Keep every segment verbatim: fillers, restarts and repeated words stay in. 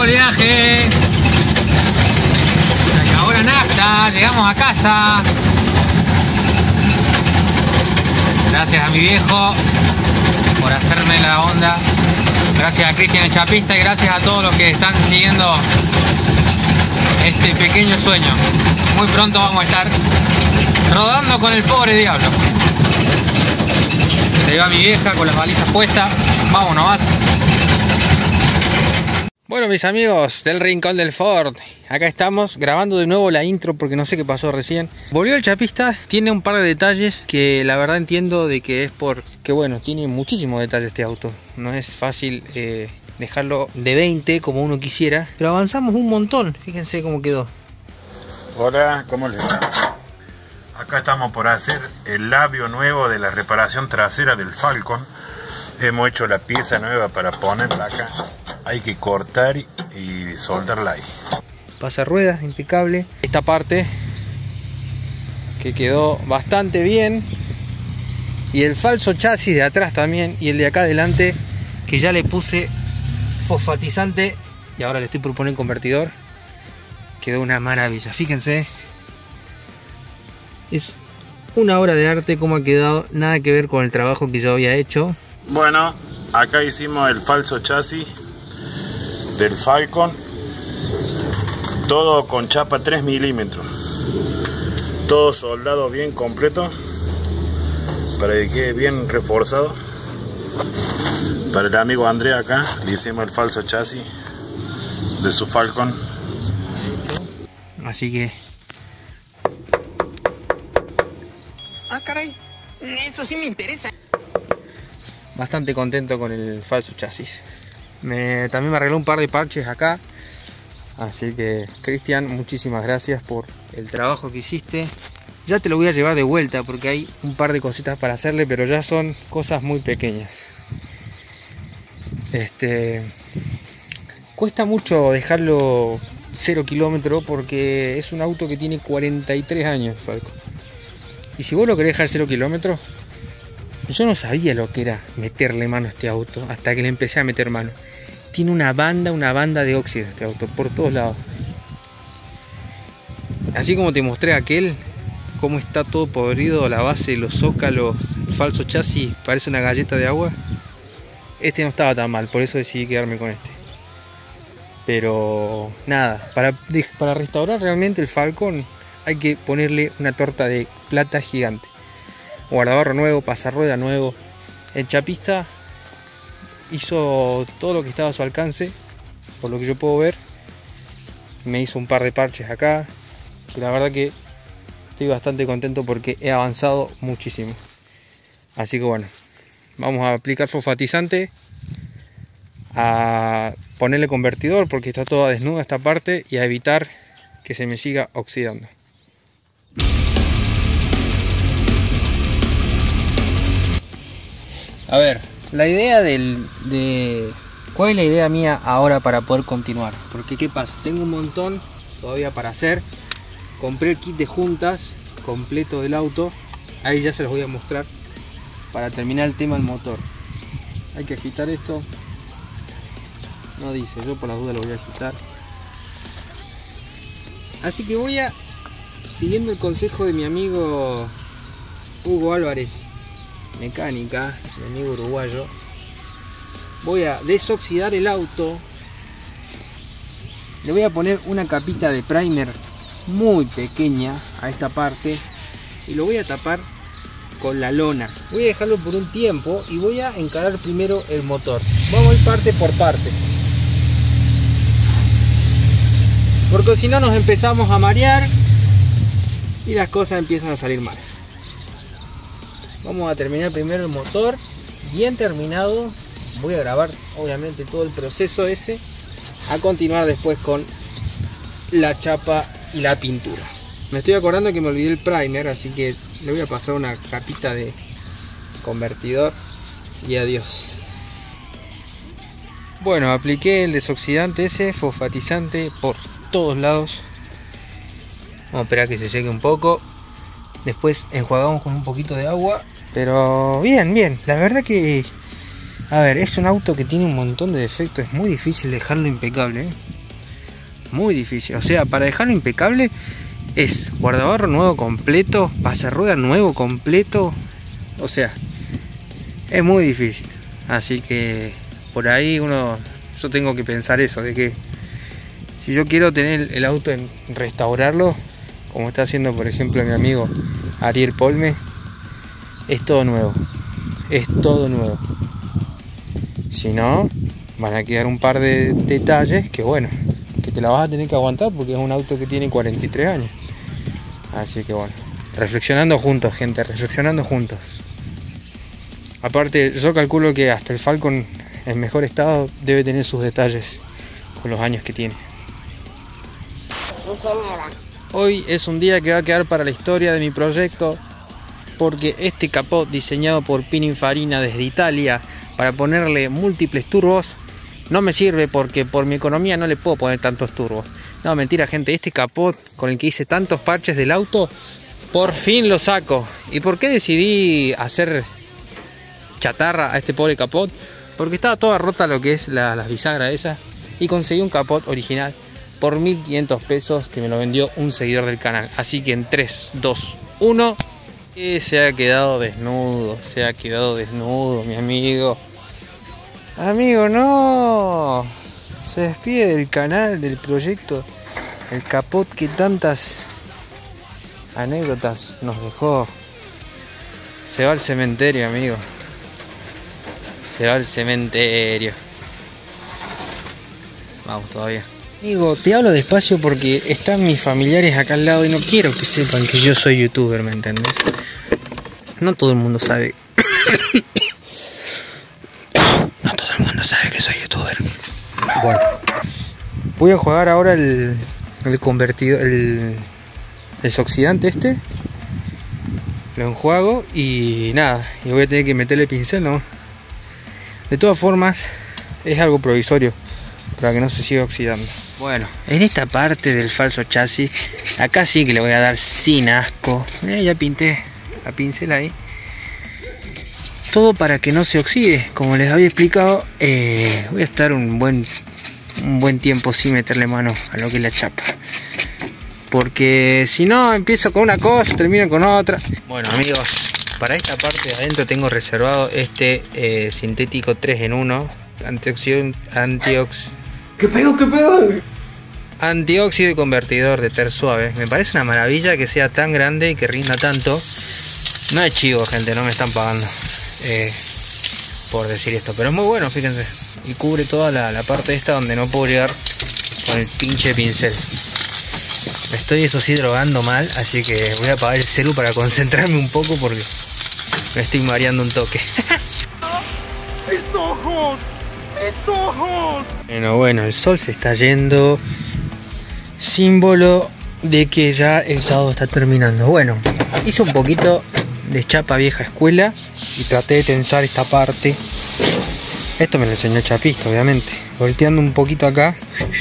el viaje. Se acabó la nafta, llegamos a casa. Gracias a mi viejo por hacerme la onda. Gracias a Cristian el Chapista y gracias a todos los que están siguiendo este pequeño sueño. Muy pronto vamos a estar rodando con el pobre diablo. Se va mi vieja con las balizas puestas. Vamos nomás. Bueno, mis amigos del Rincón del Ford, acá estamos grabando de nuevo la intro porque no sé qué pasó recién. Volvió el Chapista, tiene un par de detalles que la verdad entiendo de que es porque, bueno, tiene muchísimos detalles este auto. No es fácil eh, dejarlo de veinte como uno quisiera, pero avanzamos un montón, fíjense cómo quedó. Hola, ¿cómo les va? Acá estamos por hacer el labio nuevo de la reparación trasera del Falcon. Hemos hecho la pieza nueva para ponerla acá. Hay que cortar y soldarla ahí. Pasa ruedas, impecable. Esta parte que quedó bastante bien. Y el falso chasis de atrás también. Y el de acá adelante que ya le puse fosfatizante. Y ahora le estoy por poner convertidor. Quedó una maravilla. Fíjense. Es una obra de arte como ha quedado. Nada que ver con el trabajo que yo había hecho. Bueno, acá hicimos el falso chasis del Falcon, todo con chapa tres milímetros, todo soldado bien completo para que quede bien reforzado. Para el amigo Andrea acá le hicimos el falso chasis de su Falcon. Así que ah, caray, eso sí me interesa. Bastante contento con el falso chasis. Me, también me arregló un par de parches acá. Así que, Cristian, muchísimas gracias por el trabajo que hiciste. Ya te lo voy a llevar de vuelta porque hay un par de cositas para hacerle, pero ya son cosas muy pequeñas. Este, cuesta mucho dejarlo cero kilómetros porque es un auto que tiene cuarenta y tres años, Falcon. Y si vos lo querés dejar cero kilómetros, yo no sabía lo que era meterle mano a este auto hasta que le empecé a meter mano. Tiene una banda, una banda de óxido este auto, por todos lados. Así como te mostré aquel, cómo está todo podrido, la base, los zócalos, el falso chasis, parece una galleta de agua. Este no estaba tan mal, por eso decidí quedarme con este. Pero nada, para, para restaurar realmente el Falcon hay que ponerle una torta de plata gigante. Guardabarro nuevo, pasarrueda nuevo. El Chapista hizo todo lo que estaba a su alcance, por lo que yo puedo ver. Me hizo un par de parches acá, que la verdad que estoy bastante contento porque he avanzado muchísimo. Así que bueno, vamos a aplicar fosfatizante, a ponerle convertidor porque está toda desnuda esta parte y a evitar que se me siga oxidando. A ver, la idea del, de... ¿Cuál es la idea mía ahora para poder continuar? Porque ¿qué pasa? Tengo un montón todavía para hacer. Compré el kit de juntas completo del auto. Ahí ya se los voy a mostrar. Para terminar el tema del motor. Hay que agitar esto. No dice, yo por las dudas lo voy a agitar. Así que voy a... Siguiendo el consejo de mi amigo Hugo Álvarez Mecánica, mi amigo uruguayo, voy a desoxidar el auto. Le voy a poner una capita de primer muy pequeña a esta parte y lo voy a tapar con la lona. Voy a dejarlo por un tiempo y voy a encarar primero el motor. Vamos a ir parte por parte, porque si no nos empezamos a marear y las cosas empiezan a salir mal. Vamos a terminar primero el motor, bien terminado. Voy a grabar obviamente todo el proceso ese. A continuar después con la chapa y la pintura. Me estoy acordando que me olvidé el primer, así que le voy a pasar una capita de convertidor y adiós. Bueno, apliqué el desoxidante ese, fosfatizante por todos lados. Vamos a esperar que se seque un poco. Después enjuagamos con un poquito de agua. Pero bien, bien. La verdad que... A ver, es un auto que tiene un montón de defectos. Es muy difícil dejarlo impecable, ¿eh? muy difícil. O sea, para dejarlo impecable es guardabarro nuevo completo, pasarrueda nuevo completo. O sea, es muy difícil. Así que por ahí uno, yo tengo que pensar eso, de que si yo quiero tener el auto en restaurarlo, como está haciendo por ejemplo mi amigo Ariel Polme, es todo nuevo, es todo nuevo. Si no, van a quedar un par de detalles que bueno, que te la vas a tener que aguantar porque es un auto que tiene cuarenta y tres años. Así que bueno, reflexionando juntos, gente, reflexionando juntos. Aparte, yo calculo que hasta el Falcon en mejor estado debe tener sus detalles con los años que tiene. Sí, señora. Hoy es un día que va a quedar para la historia de mi proyecto, porque este capó diseñado por Pininfarina desde Italia para ponerle múltiples turbos no me sirve, porque por mi economía no le puedo poner tantos turbos. No, mentira, gente, este capó con el que hice tantos parches del auto, por fin lo saco. ¿Y por qué decidí hacer chatarra a este pobre capot? Porque estaba toda rota lo que es la, la bisagra esa, y conseguí un capot original por mil quinientos pesos que me lo vendió un seguidor del canal. Así que en tres, dos, uno, y se ha quedado desnudo, se ha quedado desnudo mi amigo. Amigo, no, se despide del canal, del proyecto, el capot que tantas anécdotas nos dejó. Se va al cementerio, amigo. Se va al cementerio. Vamos todavía. Amigo, te hablo despacio porque están mis familiares acá al lado y no quiero que sepan que yo soy youtuber, ¿me entendés? No todo el mundo sabe. No todo el mundo sabe que soy youtuber. Bueno, voy a jugar ahora el, el convertido, el desoxidante este. Lo enjuago y nada, y voy a tener que meterle pincel, ¿no? De todas formas, es algo provisorio para que no se siga oxidando. Bueno, en esta parte del falso chasis, acá sí que le voy a dar sin asco. Eh, ya pinté la pincel ahí. Todo para que no se oxide. Como les había explicado, eh, voy a estar un buen, un buen tiempo sin meterle mano a lo que es la chapa. Porque si no, empiezo con una cosa, termino con otra. Bueno, amigos, para esta parte de adentro tengo reservado este eh, sintético tres en uno. Antioxidante, antiox... ¿Qué pedo, qué pedo? Antióxido y convertidor de Ter Suave. Me parece una maravilla que sea tan grande y que rinda tanto. No es chivo, gente, no me están pagando eh, por decir esto, pero es muy bueno, fíjense. Y cubre toda la, la parte esta donde no puedo llegar con el pinche pincel. Me estoy, eso sí, drogando mal, así que voy a apagar el celu para concentrarme un poco porque me estoy mareando un toque. ¡Mis ojos! ¡Mis ojos! Bueno, bueno, el sol se está yendo, símbolo de que ya el sábado está terminando. Bueno, hice un poquito de chapa vieja escuela y traté de tensar esta parte. Esto me lo enseñó el chapista, obviamente. Golpeando un poquito acá.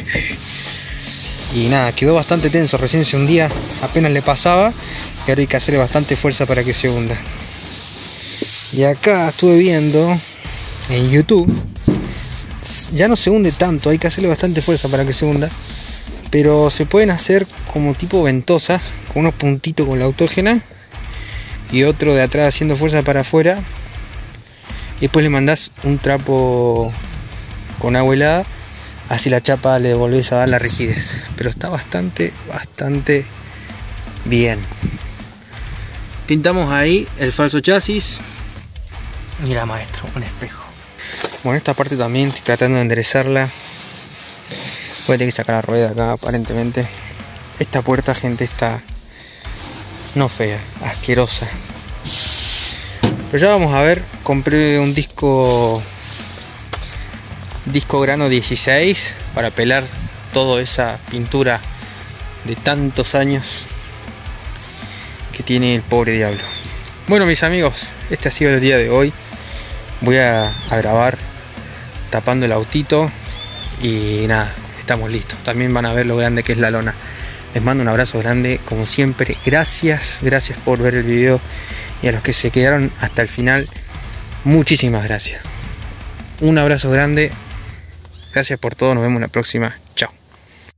Y nada, quedó bastante tenso. Recién se hundía, apenas le pasaba. Y ahora hay que hacerle bastante fuerza para que se hunda. Y acá estuve viendo en YouTube. Ya no se hunde tanto, hay que hacerle bastante fuerza para que se hunda. Pero se pueden hacer como tipo ventosas, con unos puntitos con la autógena y otro de atrás haciendo fuerza para afuera. Y después le mandás un trapo con agua helada, así la chapa le volvés a dar la rigidez. Pero está bastante, bastante bien. Pintamos ahí el falso chasis. Mira, maestro, un espejo. Bueno, esta parte también estoy tratando de enderezarla. Voy a tener que sacar la rueda acá, aparentemente. Esta puerta, gente, está no fea, asquerosa. Pero ya vamos a ver. Compré un disco Disco grano dieciséis para pelar toda esa pintura de tantos años que tiene el pobre diablo. Bueno, mis amigos, este ha sido el día de hoy. Voy a, a grabar tapando el autito y nada, estamos listos. También van a ver lo grande que es la lona. Les mando un abrazo grande, como siempre. Gracias, gracias por ver el video. Y a los que se quedaron hasta el final, muchísimas gracias. Un abrazo grande. Gracias por todo, nos vemos en la próxima. Chao.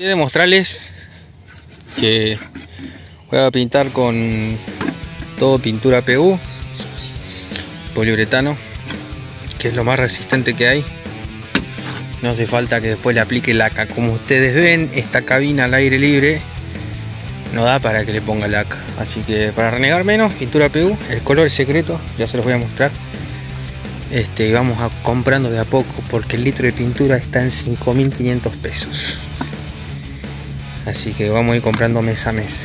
Quiero demostrarles que voy a pintar con todo pintura P U, poliuretano, que es lo más resistente que hay. No hace falta que después le aplique laca. Como ustedes ven, esta cabina al aire libre no da para que le ponga laca. Así que para renegar menos, pintura P U, el color secreto, ya se los voy a mostrar. Este, y vamos a comprando de a poco porque el litro de pintura está en cinco mil quinientos pesos. Así que vamos a ir comprando mes a mes.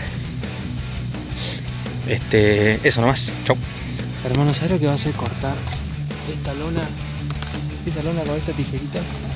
Este, eso nomás. Chau. Hermano, ¿sabes lo que va a hacer? Cortar esta lona, esta lona con esta tijerita.